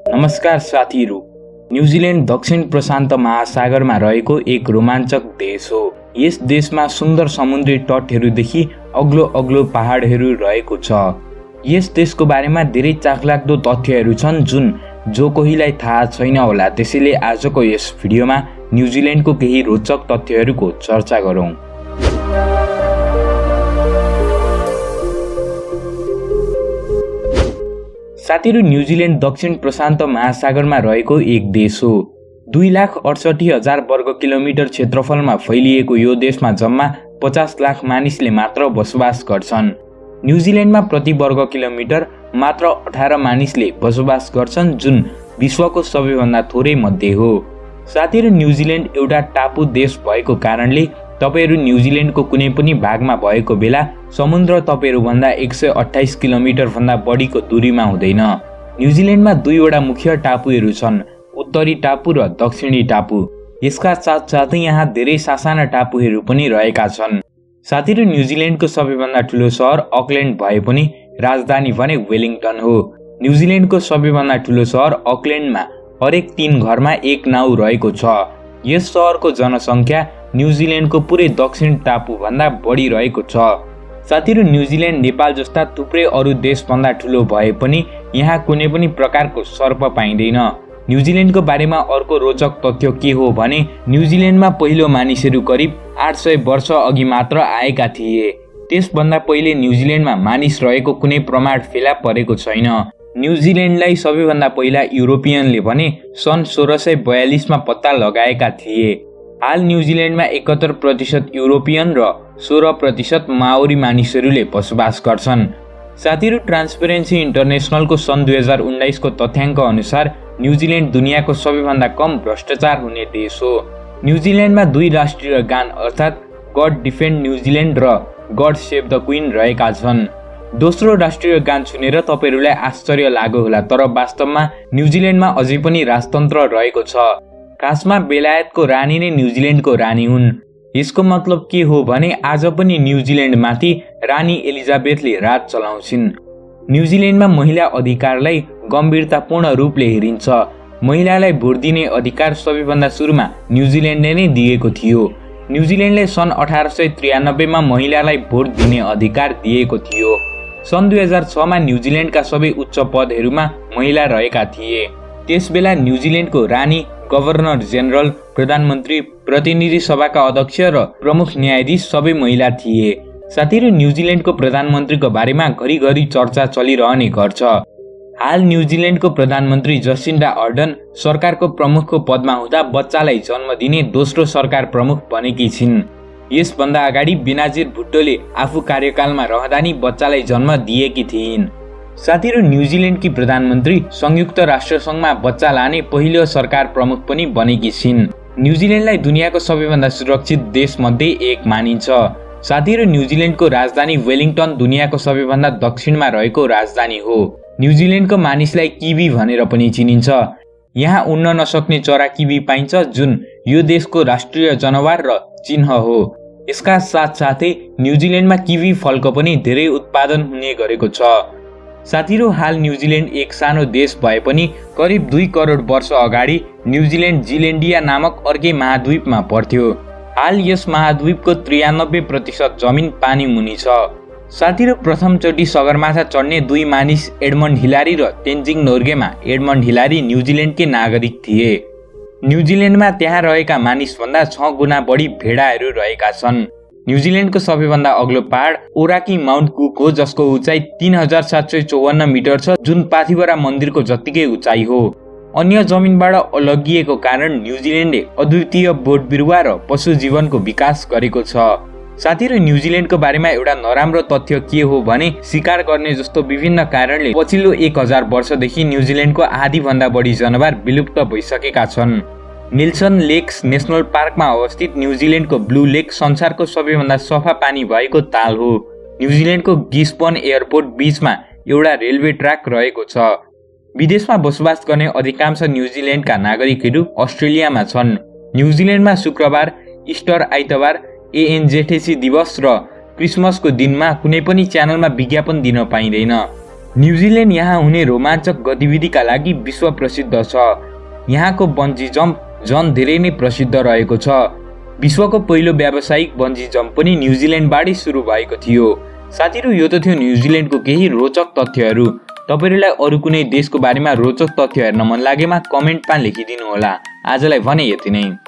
नमस्कार साथीहरू। न्युजिल्यान्ड दक्षिण प्रशान्त महासागरमा रहेको एक रोमाञ्चक देश हो। यस देशमा सुन्दर समुद्री तटहरूदेखि अग्लो अग्लो पहाडहरू रहेको छ। यस देशको बारेमा धेरै चाखलाग्दो तथ्यहरू छन् जुन जो कोहीलाई थाहा छैन होला। त्यसैले आजको यस भिडियोमा न्युजिल्यान्डको केही रोचक तथ्यहरूको चर्चा गरौँ। साथीहरू, न्युजिल्यान्ड दक्षिण प्रशान्त महासागरमा रहेको एक देश हो। 2,68,000 वर्ग किलोमिटर क्षेत्रफलमा फैलिएको यो देशमा जम्मा 50 लाख मानिसले मात्र बसोबास गर्छन्। न्युजिल्यान्डमा प्रति वर्ग किलोमिटर मात्र 18 मानिसले बसोबास गर्छन्, जुन विश्वको सबैभन्दा थोरै मध्ये हो। साथीहरू, न्युजिल्यान्ड एउटा टापु देश भएको कारणले तपाईहरू न्युजिल्यान्डको कुनै पनि भागमा भएको बेला समुद्र तपाईहरूभन्दा 128 किलोमिटर भन्दा बढीको दूरीमा हुँदैन। न्युजिल्यान्डमा दुईवटा मुख्य टापुहरू छन्, उत्तरी टापु र दक्षिणी टापु। यसका साथसाथै यहाँ धेरै सासाना टापुहरू पनि रहेका छन्। साथीहरू, न्युजिल्यान्डको सबैभन्दा ठुलो सहर अकल्यान्ड भए पनि राजधानी भने वेलिङटन हो। न्युजिल्यान्डको सबैभन्दा ठुलो सहर अकल्यान्डमा हरेक 3 घरमा एक नाउ रहेको छ। यस सहरको जनसङ्ख्या न्युजिल्यान्डको पुरै दक्षिण टापु भन्दा बढी रहेको छ। साथीहरू, न्युजिल्यान्ड नेपाल जस्ता थुप्रै अरू देशभन्दा ठुलो भए पनि यहाँ कुनै पनि प्रकारको सर्प पाइँदैन। न्युजिल्यान्डको बारेमा अर्को रोचक तथ्य के हो भने न्युजिल्यान्डमा पहिलो मानिसहरू करिब 800 वर्ष अघि मात्र आएका थिए। त्यसभन्दा पहिले न्युजिल्यान्डमा मानिस रहेको कुनै प्रमाण फेला परेको छैन। न्युजिल्यान्डलाई सबैभन्दा पहिला युरोपियनले भने सन् 1642 मा पत्ता लगाएका थिए। हाल न्युजिल्यान्डमा 71% युरोपियन र 16% माओरी मानिसहरूले बसोबास गर्छन्। साथीहरू, ट्रान्सपेरेन्सी इन्टरनेसनलको सन् 2019 को तथ्याङ्क अनुसार न्युजिल्यान्ड दुनियाँको सबैभन्दा कम भ्रष्टाचार हुने देश हो। न्युजिल्यान्डमा 2 राष्ट्रिय गान अर्थात् गड डिफेन्ड न्युजिल्यान्ड र गड सेभ द क्विन रहेका छन्। दोस्रो राष्ट्रिय गान सुनेर तपाईहरूलाई आश्चर्य लाग्यो होला, तर वास्तवमा न्युजिल्यान्डमा अझै पनि राजतन्त्र रहेको छ। खासमा बेलायतको रानी नै न्युजिल्यान्डको रानी हुन्। यसको मतलब के हो भने आज पनि न्युजिल्यान्डमाथि रानी एलिजाबेथले राज चलाउँछिन्। न्युजिल्यान्डमा महिला अधिकारलाई गम्भीरतापूर्ण रूपले हेरिन्छ। महिलालाई भोट दिने अधिकार सबैभन्दा सुरुमा न्युजिल्यान्डले नै दिएको थियो। न्युजिल्यान्डले सन् 1893 मा महिलालाई भोट दिने अधिकार दिएको थियो। सन् 2006 मा न्युजिल्यान्डका सबै उच्च पदहरूमा महिला रहेका थिए। त्यसबेला न्युजिल्यान्डको रानी, गभर्नर जेनरल, प्रधानमन्त्री, प्रतिनिधि सभाका अध्यक्ष र प्रमुख न्यायाधीश सबै महिला थिए। साथीहरू, न्युजिल्यान्डको प्रधानमन्त्रीको बारेमा घरिघरि चर्चा चलिरहने गर्छ। हाल न्युजिल्यान्डको प्रधानमन्त्री जसिन्डा अर्डन सरकारको प्रमुखको पदमा हुँदा बच्चालाई जन्म दिने दोस्रो सरकार प्रमुख बनेकी छिन्। यसभन्दा अगाडि बेनाजिर भुट्टोले आफू कार्यकालमा रहँदा नि बच्चालाई जन्म दिएकी थिइन्। साथीहरू, न्युजिल्यान्डकी प्रधानमन्त्री संयुक्त राष्ट्रसङ्घमा बच्चा लाने पहिलो सरकार प्रमुख पनि बनेकी छिन्। न्युजिल्यान्डलाई दुनियाँको सबैभन्दा सुरक्षित देशमध्ये एक मानिन्छ। साथीहरू, न्युजिल्यान्डको राजधानी वेलिङटन दुनियाँको सबैभन्दा दक्षिणमा रहेको राजधानी हो। न्युजिल्यान्डको मानिसलाई किवी भनेर पनि चिनिन्छ। यहाँ उड्न नसक्ने चरा किवी पाइन्छ, जुन यो देशको राष्ट्रिय जनावर र चिन्ह हो। यसका साथसाथै न्युजिल्यान्डमा किवी फलको पनि धेरै उत्पादन हुने गरेको छ। साथीहरू, हाल न्युजिल्यान्ड एक सानो देश भए पनि करिब 2 करोड वर्ष अगाडि न्युजिल्यान्ड जिल्यान्डिया नामक अर्कै महाद्वीपमा पर्थ्यो। हाल यस महाद्वीपको 93% जमिन पानी मुनि छ। साथीहरू, प्रथमचोटि सगरमाथा चढ्ने 2 मानिस एडमन्ड हिलारी र तेन्जिङ नोर्गेमा एडमन्ड हिलारी न्युजिल्यान्डकै नागरिक थिए। न्युजिल्यान्डमा त्यहाँ रहेका मानिसभन्दा 6 गुणा बढी भेडाहरू रहेका छन्। न्युजिल्यान्डको सबैभन्दा अग्लो पहाड ओराकी माउन्ट कुक हो, जसको उचाइ 3754 मिटर छ, जुन पाथिभरा मन्दिरको जत्तिकै उचाइ हो। अन्य जमिनबाट अलगिएको कारण न्युजिल्यान्डले अद्वितीय बोट बिरुवा र पशु जीवनको विकास गरेको छ। साथीहरू, न्युजिल्यान्डको बारेमा एउटा नराम्रो तथ्य के हो भने शिकार गर्ने जस्तो विभिन्न कारणले पछिल्लो 1000 वर्षदेखि न्युजिल्यान्डको आधीभन्दा बढी जनावर विलुप्त भइसकेका छन्। निल्सन लेक्स नेसनल पार्कमा अवस्थित न्युजिल्यान्डको ब्लू लेक संसारको सबैभन्दा सफा पानी भएको ताल हो। न्युजिल्यान्डको गिस्बन एयरपोर्ट बीचमा एउटा रेलवे ट्र्याक रहेको छ। विदेशमा बसोबास गर्ने अधिकांश न्युजिल्यान्डका नागरिकहरू अस्ट्रेलियामा छन्। न्युजिल्यान्डमा शुक्रबार, इस्टर आइतबार, एएनजेटिसी दिवस र क्रिसमसको दिनमा कुनै पनि च्यानलमा विज्ञापन दिन पाइँदैन। न्युजिल्यान्ड यहाँ हुने रोमाञ्चक गतिविधिका लागि विश्व प्रसिद्ध छ। यहाँको बन्जी जम्प झन् धेरै नै प्रसिद्ध रहेको छ। विश्वको पहिलो व्यावसायिक बन्जी जम्प पनि न्युजिल्यान्डबाटै सुरु भएको थियो। साथीहरू, यो त थियो न्युजिल्यान्डको केही रोचक तथ्यहरू। तपाईहरुलाई अरु कुनै देशको बारेमा रोचक तथ्य हेर्न मन लागेमा कमेन्टमा लेखिदिनु होला। आजलाई भने यति नै।